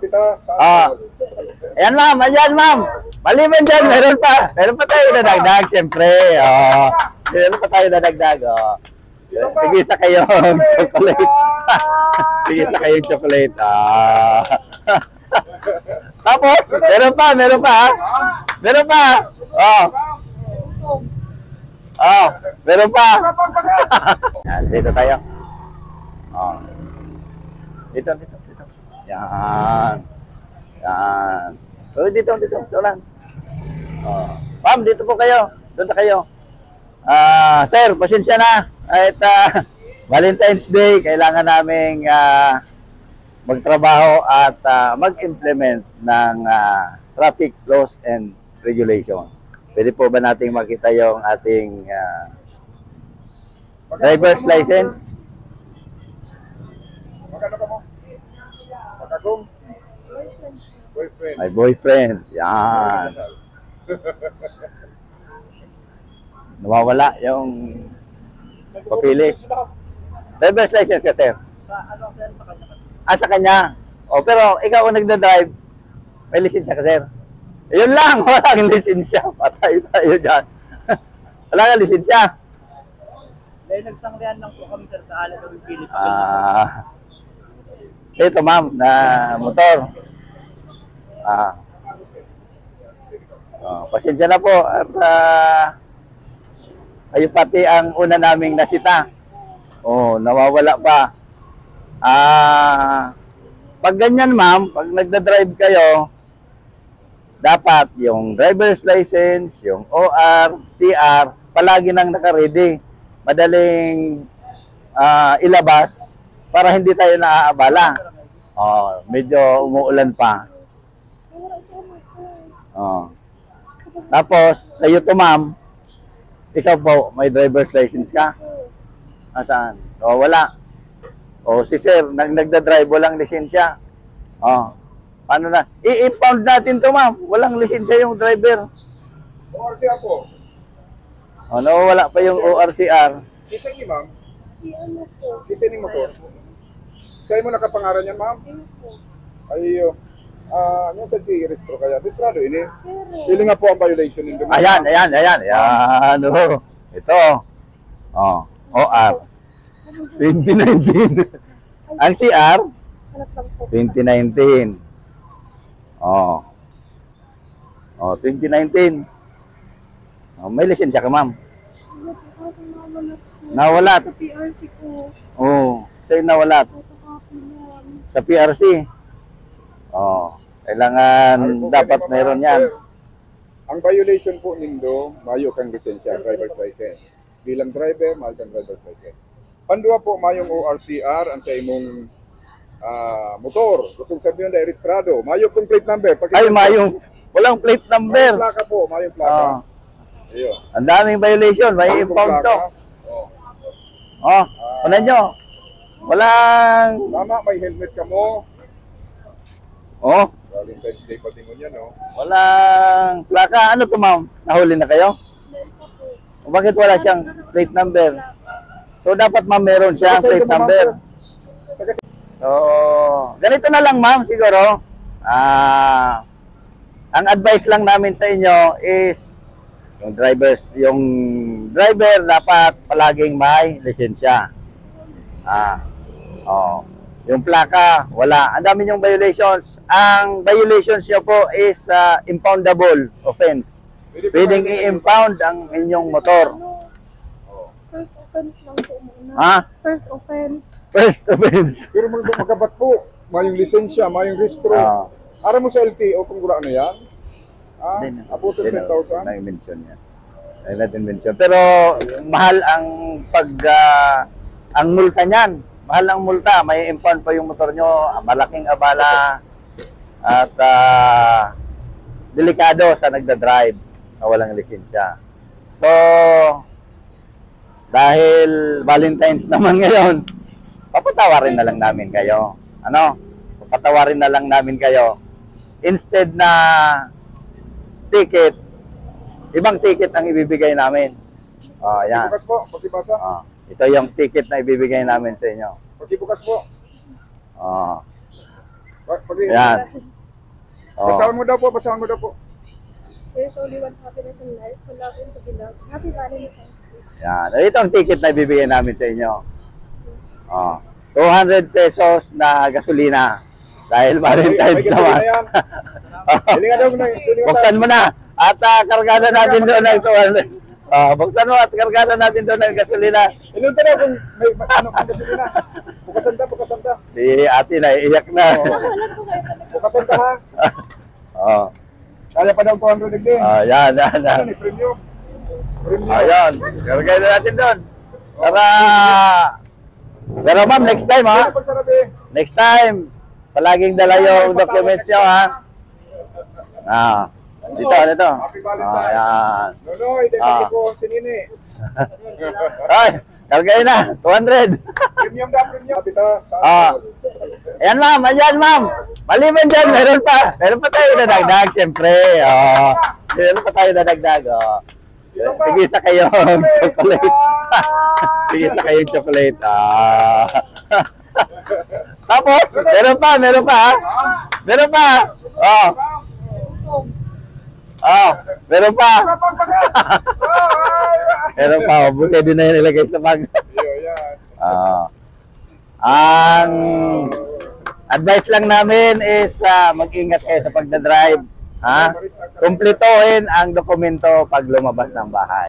kita sa Ayan ma'am, ayan ma'am. Maliban dyan, meron pa. Meron pa tayo dadagdag, siyempre. Meron pa tayo dadagdag. Tigisa kayong chocolate. Tigisa kayong chocolate. Tapos, meron pa. Meron pa. Meron pa. Yan, dito tayo. Dito. Yan. Yan. So, dito. So lang. Ma'am, dito po kayo. Doon na kayo. Sir, pasensya na. At Valentine's Day, kailangan naming magtrabaho at mag-implement ng traffic laws and regulation. Pwede po ba nating makita yung ating driver's license? Magkano ka mo? Magkagong? Boyfriend. My boyfriend. Yan. Nawawala yung papilis. Driver's license ka, sir? Sa ano, sir? Sa kanya. Sa kanya. Pero ikaw kung nagda-drive, may lisensya ka, sir? Yun lang, walang lisensya. Patay tayo dyan. Wala ka lisensya. Dahil nagsangrihan lang po kami, sir, sa alam ng Philippines. Ito, ma'am, na motor. Pasensya na po. At kayo pati ang una naming nasita. Nawawala pa. Pag ganyan, ma'am, pag nagda-drive kayo, dapat yung driver's license, yung OR, CR, palagi nang naka-ready. Madaling ilabas para hindi tayo naaabala. Medyo umuulan pa. Tapos, sa iyo to, ma'am, ikaw po, may driver's license ka? Saan? Wala. Si sir, nagda-drive, walang lisensya. Paano na? I-impound natin to, ma'am. Walang lisensya yung driver. ORCR po. Nawawala pa yung ORCR. Isa ni ma'am. Si ano po? Isa ni motor. Sa'yo mo nakapangaran yan, ma'am? Ayo. Ano sa si registro kaya? Registrado ini. Pili nga po ang violation nito. Ayan. Ito. OR. 2019. Ang CR, 2019. 2019. May lisensya ka, ma'am? Nawala. Sa PRC ko. Sa'yo nawala. Sa PRC. Kailangan dapat meron yan. Ang violation po nindo, mayo kang lisensya, driver's license. Bilang driver, mahal kang driver's license. Pandua po mayong ORCR ang sa imong motor. Gusto sabihin na registrado. Mayo kong plate number. Mayong. Walang plate number. Mayong plaka po, mayong plaka. Ang daming violation, may impound to. Unan nyo. Walang... Tama, may helmet ka mo. Valentine's Day pati mo yan, Walang plaka. Ano to, ma'am? Nahuli na kayo? Bakit wala siyang plate number? So, dapat, ma'am, meron siyang plate number. So, ganito na lang, ma'am, siguro. Ang advice lang namin sa inyo is yung driver dapat palaging may lisensya. Yung plaka, wala. Ang dami yung violations. Ang violations nyo po is impoundable offense. Pwedeng i-impound ang inyong motor. First offense lang po muna. First offense. Pero magabat po, mayong lisensya, mayong registro. Ara mo sa LTO kung gula ano yan? Abutin 10,000? Na-mention yan. Na-mention. Pero mahal ang ang multa niyan. Mahal ang multa. May impound pa yung motor nyo. Malaking abala. At delikado sa nagda-drive na walang lisensya. So, dahil Valentine's naman ngayon, papatawarin na lang namin kayo. Papatawarin na lang namin kayo. Instead na ticket, ibang ticket ang ibibigay namin. Yan. Pakibukas po, pakibasa. Ito yung ticket na ibibigay namin sa inyo. Pakibukas po. Yan. Oh. Basahan mo daw po, basahan mo daw po. There's only one happiness in life. To love and to be loved. Happy Valentine's Day. Yan. Ito ang ticket na ibibigay namin sa inyo. Oh. 200 pesos na gasolina. Dahil Valentine's May naman. gasolina yan. Hilingan daw na. Buksan mo na. At kargada natin doon ng 200. Buksan mo at kargada natin doon ng gasolina. Ilan ka daw kung may ano kung gasolina. Bukasan ta. Si ate na, iiyak na. Bukasan ta ha. Oh. Kaya pa daw 200 din. Yan, yan, yan. Ano ni premium? Premium. Ayan. Kargada natin doon. Para... Pero ma'am, next time ha. Pagsarabi. Next time. Palaging dala yung documents nyo ha. Dito. Happy Valentine's. Ayan. Nonoy, dito ko sinini. Ay, kargayin na. 200. Premium da, premium. Kapita sa Ayan ma'am, ayan ma'am. Maliban dyan, meron pa. Meron pa tayo nadagdag, siyempre. Meron pa tayo nadagdag. Tigisa kayong chocolate. Tigisa kayong chocolate. Tapos, meron pa. Meron pa. Meron pa. Meron pa. Meron pa. Buti din na yung nilagay sa bag. Ang advice lang namin is mag-ingat kayo sa pagdadrive. Kumplituhin ang dokumento pag lumabas ng bahay.